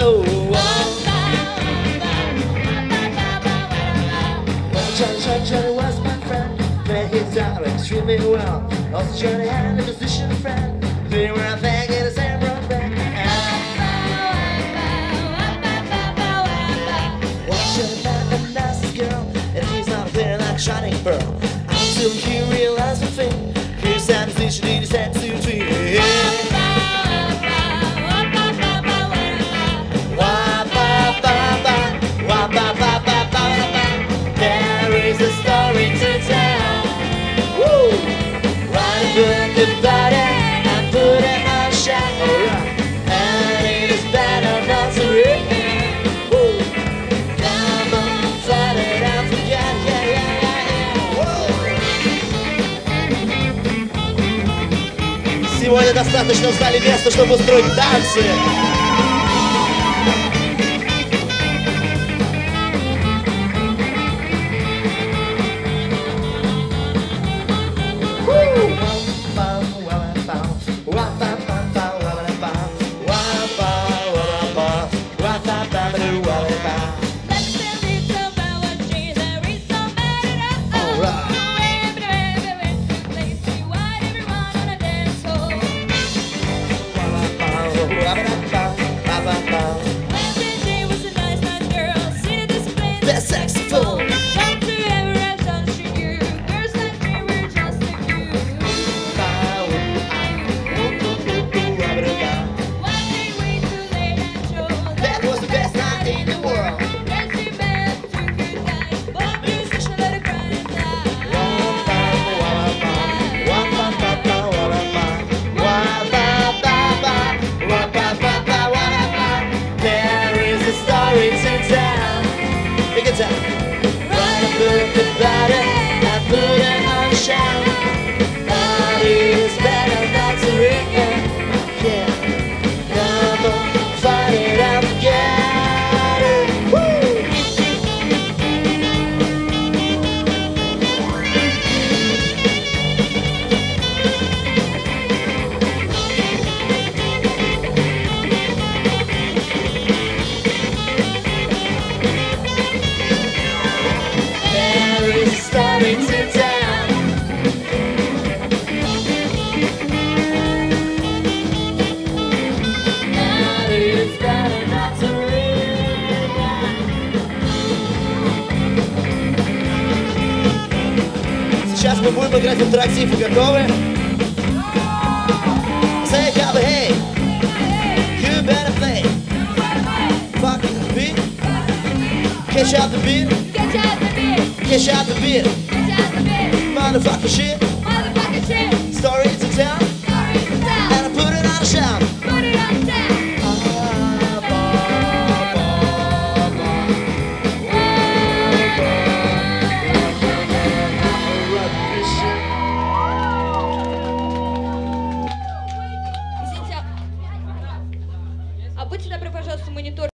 so. Johnny was my friend, played his guitar extremely well. Also Johnny had a musician friend, they were a thing in the same road band. Watching a nice girl, and she's not there like shining pearl. Until he realized the thing, here's a musician in his head to dream. About it and put it on shadow, and it is better not to read. Come on, fight it and forget, Сегодня достаточно в зале места, чтобы устроить танцы. The saxophone. Not to ever have touched you. Girls like me were just like you. One day way too late and show That was the best night in the world. dancing bad to good night. But musician let it cry and fly. There is a story to tell. Big it up. Write a book about it and put it on the shelf. But it is better not to read it. Yeah. Come on, find it and forget it. Woo! There is a story to tell. But it is better not to read it. Сейчас мы будем играть интерактив. Вы готовы? Say, Gabba, hey, you better play. Fuck the beat. Catch out the beat. Catch out the beat. Catch out the beat. Catch out the beat. Motherfucking shit. Motherfucking shit. Story to tell.